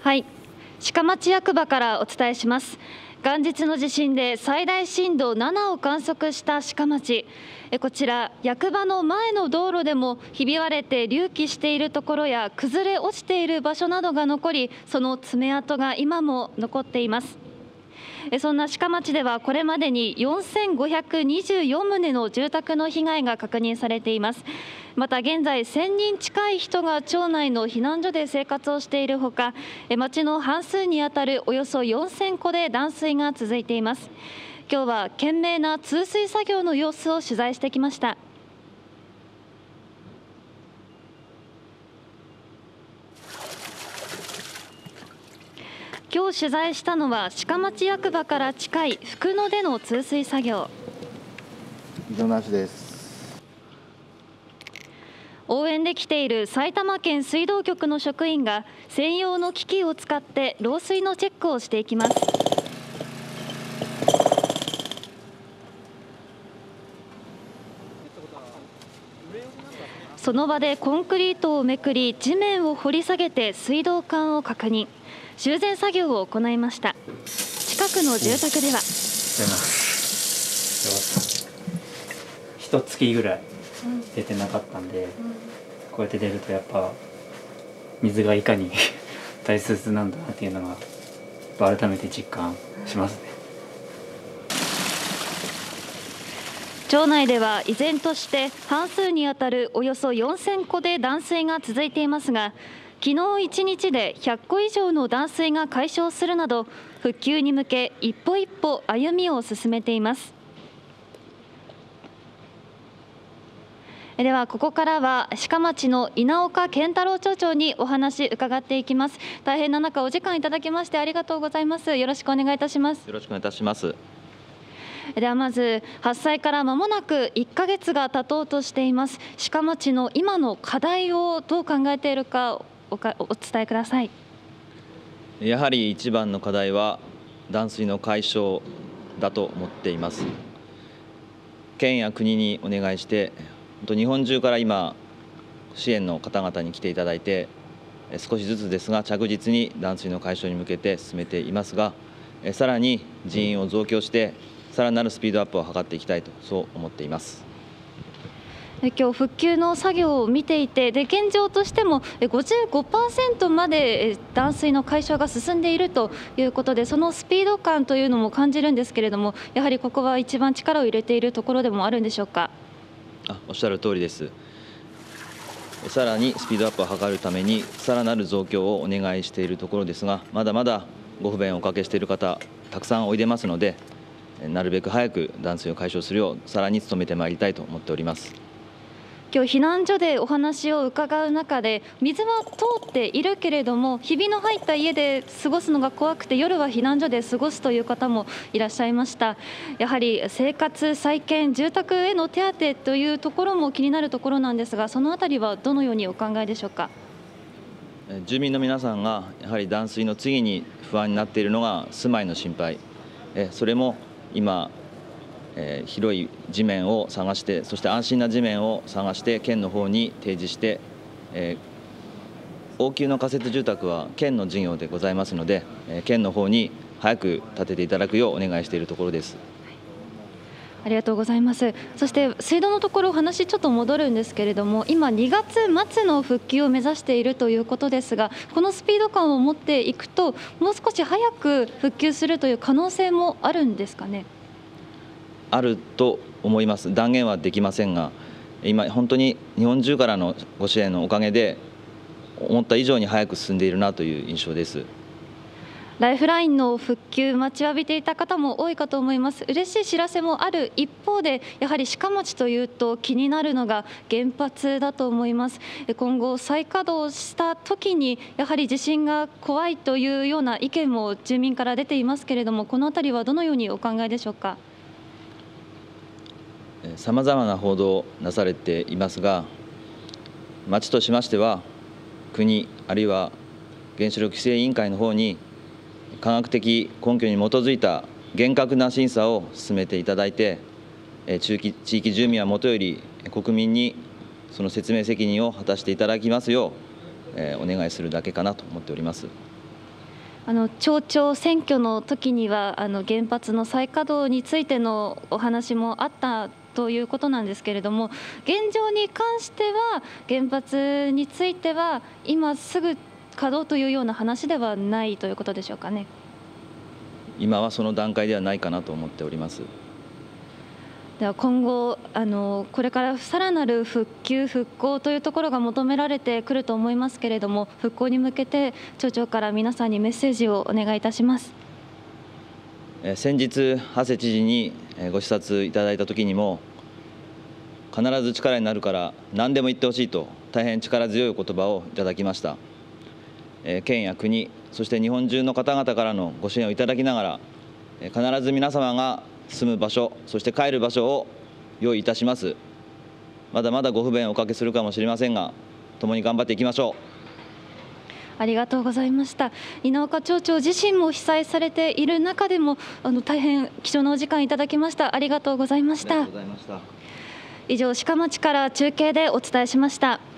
はい、鹿町役場からお伝えします。元日の地震で最大震度7を観測した鹿町。こちら役場の前の道路でもひび割れて隆起しているところや崩れ落ちている場所などが残り、その爪痕が今も残っています。そんな鹿町ではこれまでに4524棟の住宅の被害が確認されています。また現在1000人近い人が町内の避難所で生活をしているほか、町の半数にあたるおよそ4000戸で断水が続いています。今日は懸命な通水作業の様子を取材してきました。今日取材したのは鹿町役場から近い福野での通水作業。 以上なしです。 応援で来ている埼玉県水道局の職員が専用の機器を使って漏水のチェックをしていきます。その場でコンクリートをめくり、地面を掘り下げて水道管を確認、修繕作業を行いました。近くの住宅では 1月ぐらい出てなかったんで、こうやって出るとやっぱ水がいかに大切なんだなっていうのが改めて実感しますね。 町内では依然として半数にあたるおよそ4000戸で断水が続いていますが、昨日1日で100戸以上の断水が解消するなど、復旧に向け一歩一歩歩みを進めています。ではここからは鹿町の稲岡健太郎町長にお話伺っていきます。大変な中お時間いただきましてありがとうございます。よろしくお願いいたします。 よろしくお願いいたします。 ではまず発災から間もなく1ヶ月が経とうとしています鹿町の今の課題をどう考えているかお伝えください。 やはり一番の課題は断水の解消だと思っています。県や国にお願いして日本中から今支援の方々に来ていただいて、少しずつですが着実に断水の解消に向けて進めていますが、さらに人員を増強してさらなるスピードアップを図っていきたいとそう思っています。 今日復旧の作業を見ていて、現状としても 55% まで断水の解消が進んでいるということで、そのスピード感というのも感じるんですけれども、やはりここは一番力を入れているところでもあるんでしょうか。 おっしゃる通りです。さらにスピードアップを図るためにさらなる増強をお願いしているところですが、まだまだご不便をおかけしている方たくさんおいでますので、なるべく早く断水を解消するようさらに努めてまいりたいと思っております。 今日避難所でお話を伺う中で、水は通っているけれどもひびの入った家で過ごすのが怖くて夜は避難所で過ごすという方もいらっしゃいました。やはり生活再建、住宅への手当というところも気になるところなんですが、そのあたりはどのようにお考えでしょうか。 住民の皆さんがやはり断水の次に不安になっているのが住まいの心配、それも今広い地面を探して、そして安心な地面を探して県の方に提示して、応急の仮設住宅は県の事業でございますので、県の方に早く建てていただくようお願いしているところです。 ありがとうございます。そして水道のところお話ちょっと戻るんですけれども、今2月末の復旧を目指しているということですが、このスピード感を持っていくともう少し早く復旧するという可能性もあるんですかね。 あると思います。断言はできませんが、今本当に日本中からのご支援のおかげで思った以上に早く進んでいるなという印象です。 ライフラインの復旧待ちわびていた方も多いかと思います。嬉しい知らせもある一方で、やはり鹿町というと気になるのが原発だと思います。今後再稼働した時にやはり地震が怖いというような意見も住民から出ていますけれども、このあたりはどのようにお考えでしょうか。 さまざまな報道をなされていますが、町としましては国あるいは原子力規制委員会の方に科学的根拠に基づいた厳格な審査を進めていただいて、地域住民はもとより国民にその説明責任を果たしていただきますようお願いするだけかなと思っております。 町長選挙の時には原発の再稼働についてのお話もあったということなんですけれども、現状に関しては原発については今すぐ稼働というような話ではないということでしょうかね。 今はその段階ではないかなと思っております。 では今後これからさらなる復旧復興というところが求められてくると思いますけれども、復興に向けて町長から皆さんにメッセージをお願いいたします。 先日長谷知事にご視察いただいた時にも、必ず力になるから何でも言ってほしいと大変力強いお言葉をいただきました。県や国、そして日本中の方々からのご支援をいただきながら、必ず皆様が住む場所、そして帰る場所を用意いたします。まだまだご不便をおかけするかもしれませんが、共に頑張っていきましょう。 ありがとうございました。稲岡町長自身も被災されている中でも大変貴重なお時間いただきました。ありがとうございました。 ありがとうございました。 以上、志賀町から中継でお伝えしました。